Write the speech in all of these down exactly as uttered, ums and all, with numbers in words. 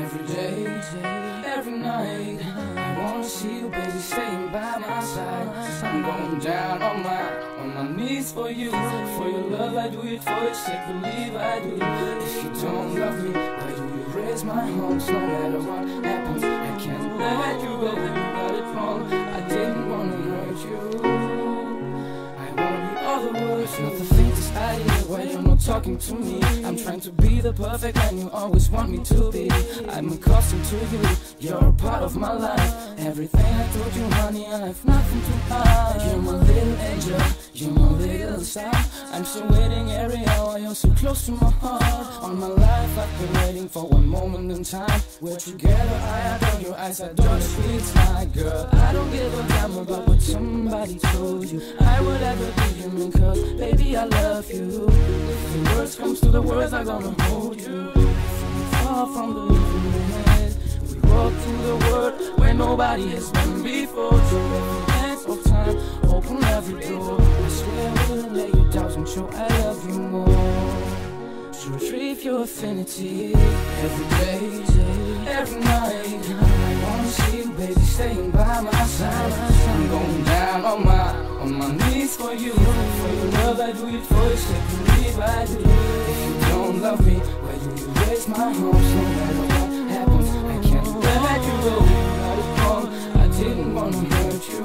every day, every night. I wanna see you, baby, staying by my side. I'm going down on my on my knees for you, for your love. I do it for your sake, believe I do. If you don't love me, why do you raise my hopes? No matter what happens, I can't let you go. You got it wrong. I didn't wanna hurt you. I wanna be all the words, not the faintest idea why you're not talking to me. I'm trying to be the perfect man you always want me to be. I'm accustomed to you, you're a part of my life. Everything I told you, honey, I have nothing to hide. You're my little angel, you're my little star. I'm still waiting every hour, you're so close to my heart. All my life I've been waiting for one moment in time. We're together, I adore your eyes, I adore the sweet side. Girl, I don't give a damn about what somebody told you. I would ever be human, cause baby I love you. If the worst comes to the worst, I'm gonna hold you. Far from the living, we walk through the world where nobody has been before. Through every dance of time, open every door. I swear I wouldn't let you down and show I love you more. To retrieve your affinity every day, every night. I wanna see you, baby, staying by my side. I'm going down on my on my knees for you. For your love, I do it for your sake, believe I do. If you don't love me, why do you raise my hopes? No matter what happens, I can't let you go. You got it wrong, I didn't wanna hurt you.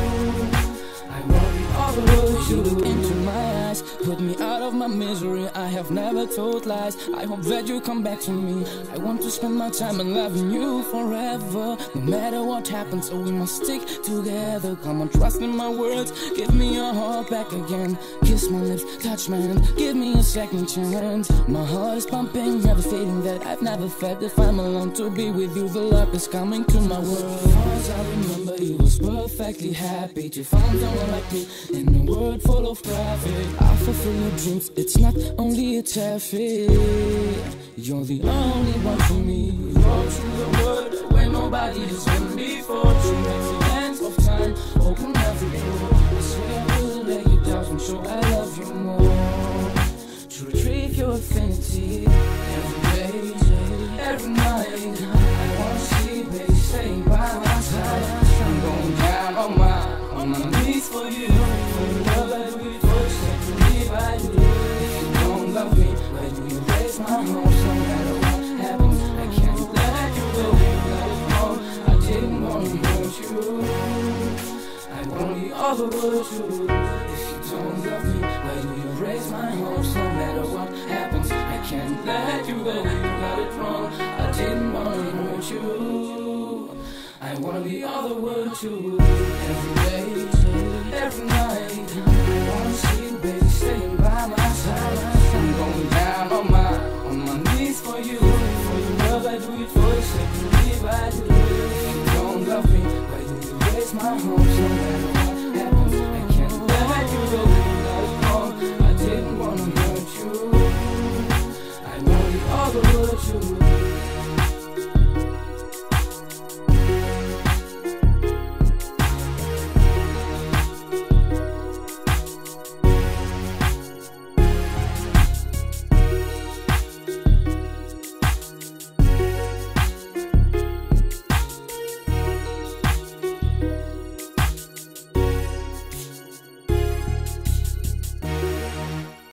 I wanna be all the words. You look into my eyes, put me out of my misery. I have never told lies. I hope that you come back to me. I want to spend my time in loving you forever. No matter what happens, oh, we must stick together. Come on, trust in my words. Give me your heart back again. Kiss my lips, touch my hand. Give me a second chance. My heart is pumping, never fading that I've never felt. If I'm alone to be with you, the love is coming to my world. As I remember, you was perfectly happy to find someone like me in a world full of traffic. I fulfill your dreams, it's not only a taffy. You're the only one for me. We walk through the world where nobody has been before. Through every dance of time, open every door. I swear I will let you down and show I love you more. To retrieve your affinity every day, every night. I wanna see you, baby, staying by my side. I'm going down on my on my knees for you. For your love, I do it for your sake, believe I do. If you don't love me, why do you raise my hopes? No matter what happens, I can't let you go. You got it wrong, I didn't wanna hurt you. I wanna be all the world to. If you don't love me, why do you raise my hopes? No matter what happens, I can't let you go. You got it wrong, I didn't wanna hurt you. I wanna be all the world to. Every day